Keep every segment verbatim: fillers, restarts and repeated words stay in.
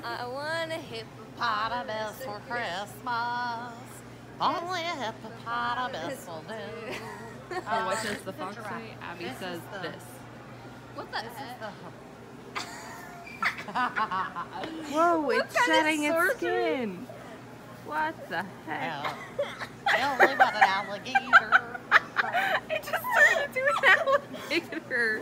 I want a hippopotamus for Christmas. Only a hippopotamus will do. Oh, what does the fox say? Abby This says is the- this. What the heck? Whoa, it's kind of shedding its sorcery? skin. What the heck? Only but an alligator. It just turned into an alligator.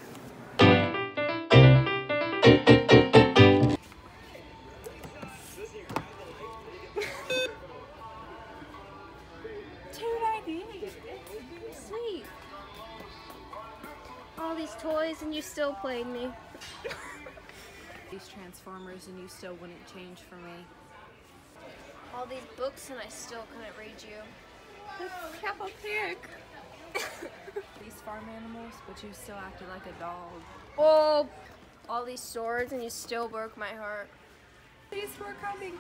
two ninety-eight. Sweet. All these toys and you still played me. These Transformers and you still wouldn't change for me. All these books and I still couldn't read you. Peppa Pig. These farm animals, but you still acted like a dog. Oh, all these swords and you still broke my heart. These were coming.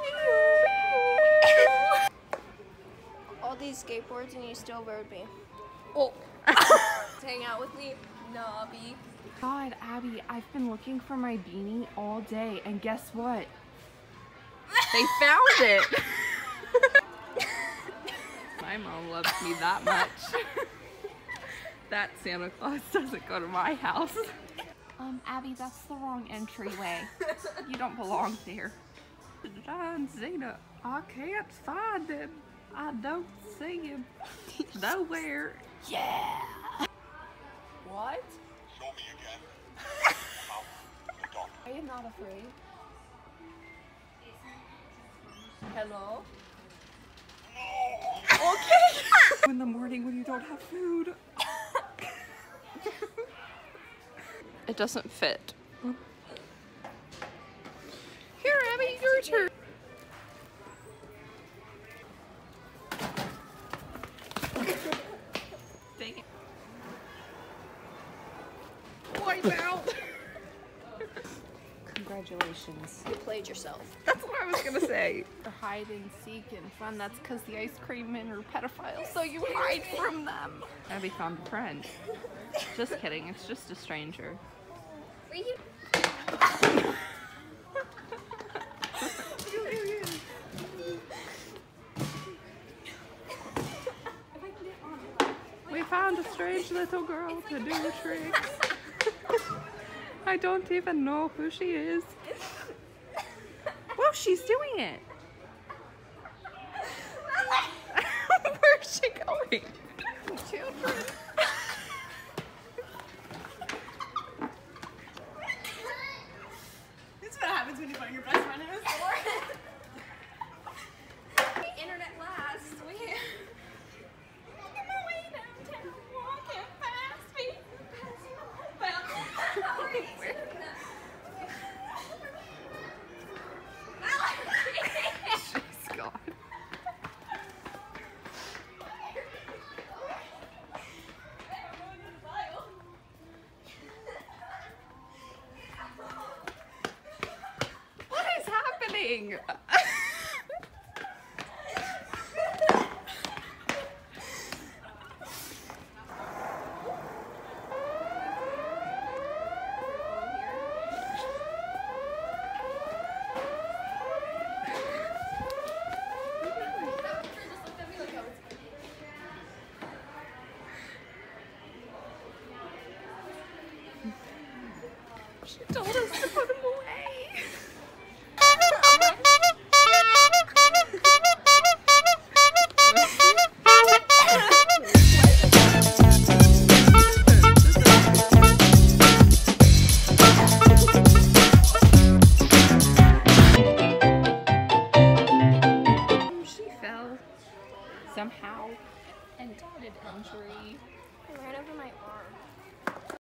All these skateboards and you still rode me. Oh. Hang out with me, Nobby. God, Abby, I've been looking for my beanie all day, and guess what? They found it! My mom loves me that much. That Santa Claus doesn't go to my house. Um, Abby, that's the wrong entryway. You don't belong there. John Cena, I can't find him. I don't see him nowhere. Yeah. What? Show me again. I am not afraid. Hello? Okay. In the morning when you don't have food. It doesn't fit. Here, Abby, your turn. Dang it. Wipe out. Congratulations. You played yourself. That's what I was gonna say. For hide and seek and fun, that's because the ice cream men are pedophiles, so you hide from them. Abby found a friend. Just kidding, it's just a stranger. Were you? We found a strange little girl to do tricks. I don't even know who she is. Well, she's doing it. Where's she going? Children. This is what happens when you find your best friend in a store. Internet last. We. Making my way downtown, walking fast, feet She's gone. What is happening? She told us to put him away. She fell somehow and got an injury. Right over my arm.